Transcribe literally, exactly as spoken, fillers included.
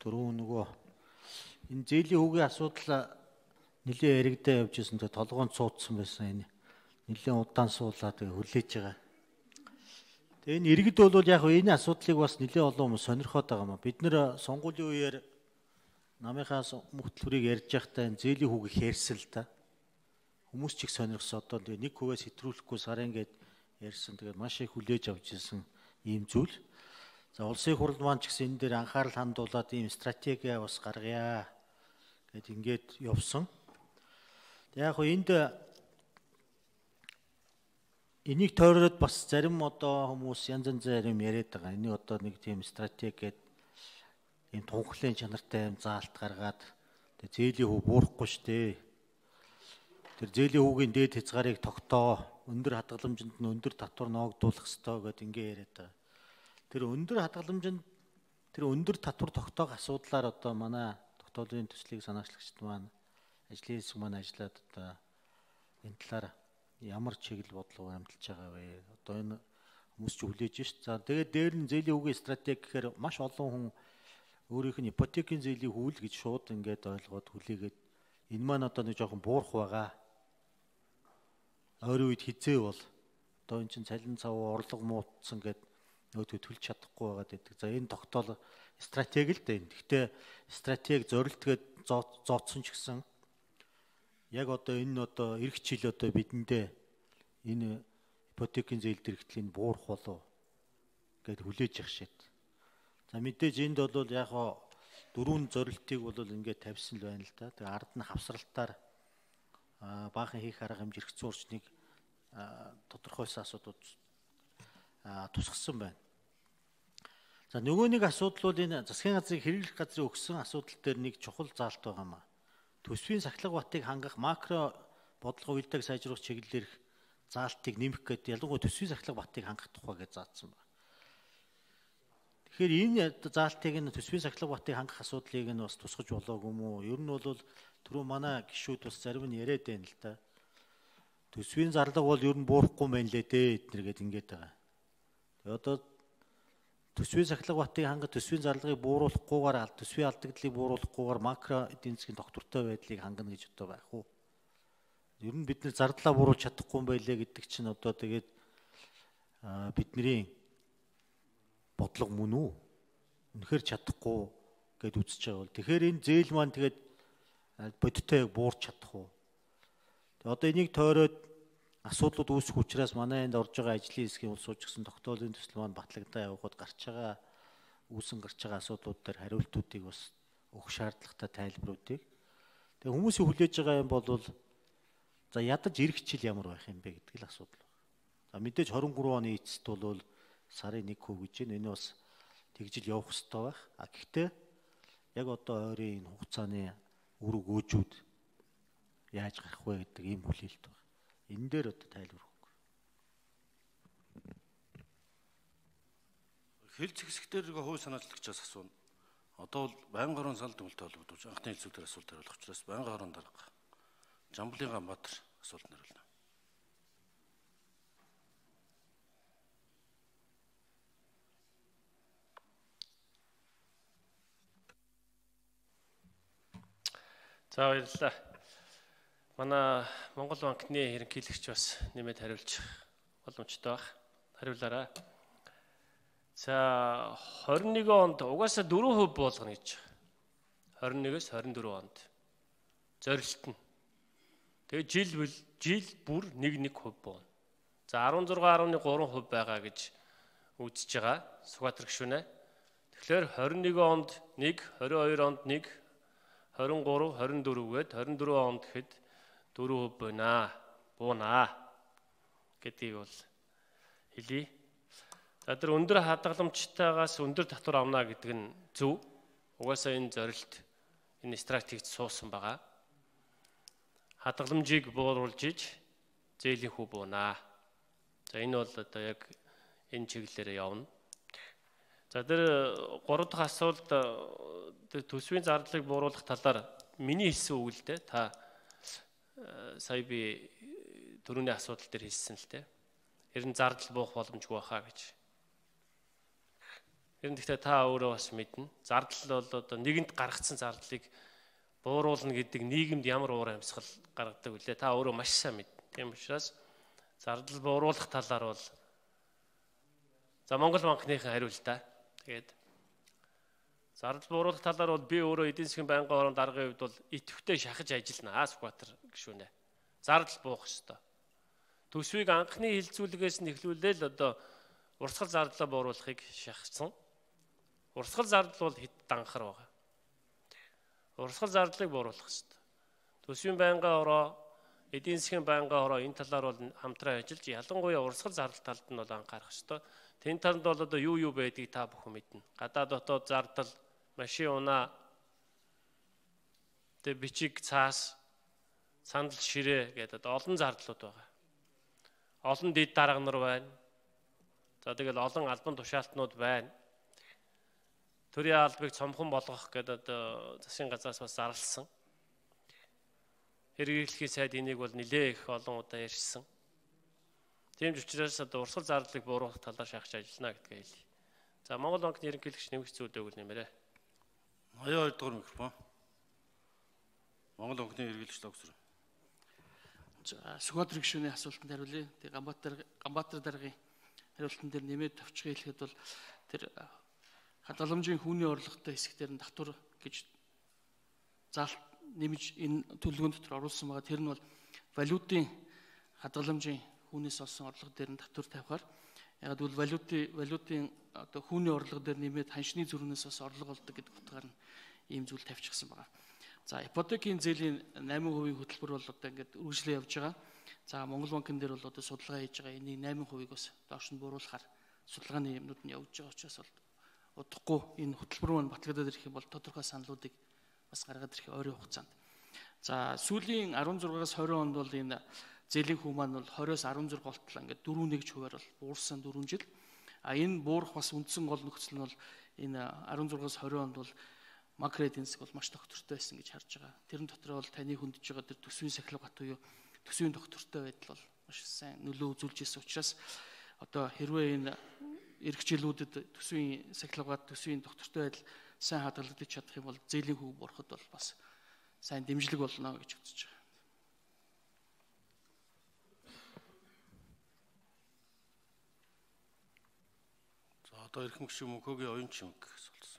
дөрөв нөгөө энэ зээлийн хүүгийн асуудал нэлээд эрэгдээ явж ирсэн. Тэгээ толгоонд цуудсан байсан энэ. Нэлээд удаан суулаа тэгээ хүлээж байгаа. Тэгээ энэ иргэд бол яг энэ асуудлыг бас нэлээд олон хүмүүс сонирхоод байгаа юм. Бид нэр сонгуулийн үеэр намынхаа мөхтлөрийг ярьж байхдаа энэ зээлийн хүүгийг хэрсэн л та. Хүмүүс ч их сонирхсон. Одоо тэгээ нэг хувиас хэтрүүлэхгүй сарын гээд ярьсан. Тэгээ маш их хүлээж авч ирсэн ийм зүйл. За улсын хурал маань ч гэсэн энэ дээр анхаарал хандуулад ийм стратеги бас гаргая гэд ингээд явсан. Яг хөө энд энийг тойроод бас зарим одоо хүмүүс янз янзаар юм яриад байгаа. Энийг одоо нэг тийм стратеги гээд ийм тунхлын чанартай юм заалт гаргаад тэгээ зээлийн хүү буурахгүй штэ. Тэр зээлийн хүүгийн дээд хязгаарыг тогтоо, өндөр хадгаламжинд нь өндөр татвар ноогдуулах ёстой гэд ингээ яриад байгаа. Тэр өндөр хадгаламжинд тэр өндөр татвар тогтоох асуудлаар одоо манай тогтоолын төслийг санаачлагчд маань ажлын хэсэг маань ажиллаад одоо энэ талаар ямар чиглэл бодлого амжилж байгаа вэ? Одоо энэ хүмүүс ч хүлээж шít. За тэгээд дээр нь зээлийн хүүгийн стратеги гэхээр маш олон хүн өөрийнх нь ипотекийн зээлийн хүүл гэж шууд ингээд ойлгоод хүлээгээд энэ маань одоо нэг жоохон буурах байгаа. Ойрын үед хизээ бол одоо эн чинь цалин цав орлого муутсан гэд нөөдөө төлж чадахгүй байгаад байдаг. За энэ тогтоол стратеги л дээ. Гэхдээ стратеги зорилтгээд зооцсон ч гэсэн яг одоо энэ одоо эх жил одоо бидэндээ энэ ипотекийн зээл дэргэтгэлийн буурах болов гэд хүлээж явах шít. За мэдээж энд бол яг дөрвөн зорилтыг бол ингээд тавьсан л байна л да. Тэгээ ард нь хавсралтаар баахан хийх арга хэмжээ эрх зүйн орчныг тодорхойлсон асуудууд тусгасан байна. За нөгөө нэг асуудал бол энэ засгийн газрыг хэрэглэх газрын өгсөн асуудал дээр нэг чухал заалт байгаа маа. Төсвийн сахилга батыг хангах макро бодлого уялдааг сайжруулах чиглэлээр заалтыг нэмэх гэдэг ялангуяа төсвийн сахилга батыг хангах тухай гэж заасан байна. Тэгэхээр энэ заалтыг нь төсвийн сахилга батыг хангах асуудлыг нь бас тусгаж болоогүй мүү. Ер нь бол түрүү манай гишүүд бас зарим нь яриад байна л да. Төсвийн зарлага бол ер нь буурахгүй мэн лээ дээ эднэр гээд ингээд байгаа. Тэгээ одоо төсвийн сахилга батыг хангах төсвийн зарлагыг бууруулахгүйгээр төсвийн алдагдлыг бууруулахгүйгээр макро эдийн засгийн тогтвортой байдлыг хангана гэж одоо байх уу? Ер нь бид нэр зардлаа бууруулж чадахгүй юм байлээ гэдэг чинь одоо тэгээд бидний бодлого мөн үү? Үнэхээр чадахгүй гэд үзэж байгаа бол тэгэхээр энэ зээл маань тэгээд бодиттой буурч чадах уу? Тэгээ одоо энийг тойроод асуудлууд үүсэх учраас манай энд орж байгаа ажлын хэсгийн улс сууж гисэн тогтоолын төсөл маань батлагдаа явахад гарч байгаа үүсэн гарч байгаа асуудлууд дээр хариултуудыг бас өгөх шаардлагатай тайлбаруудыг. Тэгээ хүмүүсийн хүлээж байгаа юм бол за ядаж ирэх жил ямар байх юм бэ гэдэг л асуудал байна. За мэдээж хорин гурван оны эцэст бол сарын нэг хүү гэж байна. Энэ бас тэгжил явах хэрэгтэй байх. А гэхдээ яг одоо ойрын энэ хугацааны үр өгөөжүүд яаж гарах вэ гэдэг ийм хүлээлт байна. Энэ дээр одоо тайлбар өгөх. Хэл зэгсэгтэр хувь санаачлагчаас асууна. Одоо бол байнгын хорон санал тэмүүлэлтэй холбогдож анхны хэлцүүдээр асуулт хариулах учраас байнгын хорон дарга Жамблын Ганбаатар асуулт хариулна. За баярлалаа. Манай Монгол банкны ерөнхийлөгч бас нэмээд хариулж боломжтой байх. Хариулаарай. За хорин нэгэн онд угаасаа дөрвөн хувь болгоно гэж. хорин нэгээс хорин дөрвөн онд. Зорилт нь. Тэгээ жил жил бүр нэг нэг хувь буuna. За арван зургаан арван гурван хувь байгаа гэж үзэж байгаа. Сугатрах шүнэ. Тэгэхээр хорин нэгэн онд нэг, хорин хоёр онд нэг, хорин гурав, хорин дөрөв гээд хорин дөрвөн онд гэхэд дөрөв хувь байна. Буунаа гэдгийг бол хэлье. За тэр өндөр хадгаламжтайгаас өндөр татвар авна гэдэг нь зөв. Угаасаа энэ зорилт энэ стратегид суусан байгаа. Хадгаламжийг бууруулж иж зээлийн хүү буунаа. За энэ бол одоо яг энэ чиглэлээр явна. За тэр гурав дахь асуулт төсвийн зардлыг бууруулах талаар миний хэлсэн үг л дээ. Та сая би түрүүний асуудал дээр хэлсэн л дээ. Ер нь зардал буух боломжгүй байхаа гэж. Ер нь гэхдээ та өөрөө бас мэднэ. Зардал бол одоо нэгэнд гаргацсан зардлыг бууруулна гэдэг нийгэмд ямар уур амьсгал гаргадаг вүлээ та өөрөө маш сайн мэднэ. Тийм учраас зардал бууруулах талаар бол за Монгол банкныхын хариултаа. Тэгээд зардал бууруулах талаар бол би өөрөө эдийн засгийн байнгын орон даргын хувьд бол идэвхтэй шахаж ажиллана. Сүхбаатар гишүүнэ. Зардал буух ёстой. Төсвийг анхны хилцүүлгээс нь эхлүүлээл одоо урсгал зардлаа бууруулахыг шахсан. Урсгал зардал бол хэд данхар байгаа. Урсгал зардлыг бууруулах ёстой. Төсвийн байнгын ороо, эдийн засгийн байнгын ороо энэ талаар бол хамтран ажиллаж ялангуяа урсгал зардал талд нь бол анхаарах ёстой. Тэн талд бол одоо юу юу байдгийг та бүхэн мэднэ. Гадаад дотоод зардал, машин унаа, тэг бичиг цаас, сандал ширээ гэдэг олон зардлууд байгаа. Олон дэд дарга нар байна. За тэгэл олон албан тушаалтнууд байна. Төрийн албыг цомхон болгох гэдэг одоо засгийн газраас бас зарласан. Хэрэглэхийн сайд энийг бол нэлээ их олон удаа ярьсан. Тийм ч учраас одоо урсгал зардлыг бууруулах талаар шахаж ажиллана гэдгээ хэлье. За Монгол банкны ерөнхийлөгч нэмэгч зүйл өгөл нэмээрэй. Аяа хоёр дахь микрофон. Монгол банкны ерөнхийлөгч Логсор. За Сүхбаатар гишүүний асуултанд хариулъя. Тэгээ Ганбаатар Ганбаатар даргын хариултан дээр нэмээд товчхон хэлэхэд бол тэр хадгаламжийн хүүний орлоготой хэсгээр нь татвар гэж заалт нэмж энэ төлөвлөгөөн дотор оруулсан байгаа. Тэр нь бол валютын хадгаламжийн хүүнээс олсон орлого дээр нь татвар тавихаар яг бол валютын валютын одоо хүүний орлого дээр нэмээд ханшны зөрүүнээс бас орлого олдог гэдэг утгаар нь ийм зүйл тавьчихсан байгаа. За ипотекийн зээлийн восемь хувийн хөтөлбөр бол одоо ингээд үргэлжлэн явж байгаа. За Монгол банкн дээр бол одоо судалгаа хийж байгаа. Энийг восемь хувийг бас доош нь бууруулахаар судалгааны юмнууд нь явж байгаа учраас бол удахгүй энэ хөтөлбөр маань батлагдаад ирэх юм бол тодорхой саналуудыг бас гаргаад ирэх ойрын хугацаанд. За сүүлийн16-аас тwenty онд бол энэ зээлийн хүү маань бол twenty-оос sixteen голтлоо ингээд four one гэж хуваар бол буурсан four жил. А энэ буурах бас үндсэн гол нөхцөл нь бол энэ sixteen-аас twenty онд бол макро эдийн засаг бол маш доктортой байсан гэж харж байгаа. Тэрэн дотор бол таны хүндэж байгаа тэр төсвийн сахилгат буюу төсвийн доктортой байдал бол маш сайн нөлөө үзүүлж ирсэн учраас одоо хэрвээ энэ эх жилүүдэд төсвийн сахилгат төсвийн доктортой байдал сайн хадгалагдаж чадах юм бол зээлийн хөв буурахад бол бас сайн дэмжлэг болно гэж үзэж байгаа. За одоо эрхэм гишүүн мөнхөгийн оюун чимэг асуулсан.